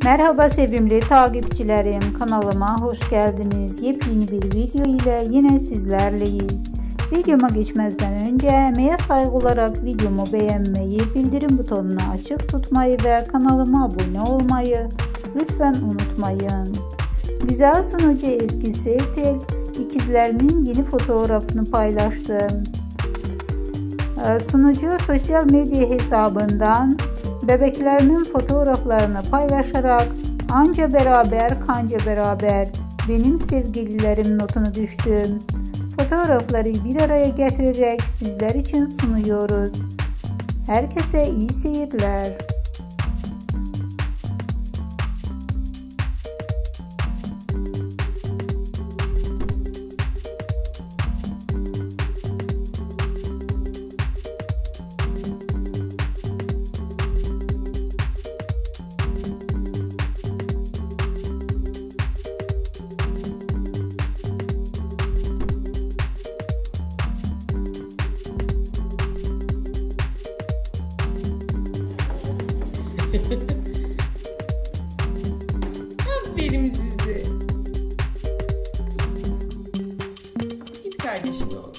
Merhaba sevimli takipçilerim, kanalıma hoş geldiniz. Yepyeni bir video ile yine sizlerleyiz. Videoma geçmezden önce emeğe saygı olarak videomu beğenmeyi, bildirim butonunu açık tutmayı ve kanalıma abone olmayı lütfen unutmayın. Güzel sunucu Ezgi Seytel ikizlerinin yeni fotoğrafını paylaştı. Sunucu sosyal medya hesabından bebeklerinin fotoğraflarını paylaşarak "Anca beraber kanca beraber benim sevgililerim" notunu düştü. Fotoğrafları bir araya getirerek sizler için sunuyoruz. Herkese iyi seyirler. Aferin size. Git kardeşim oğlum.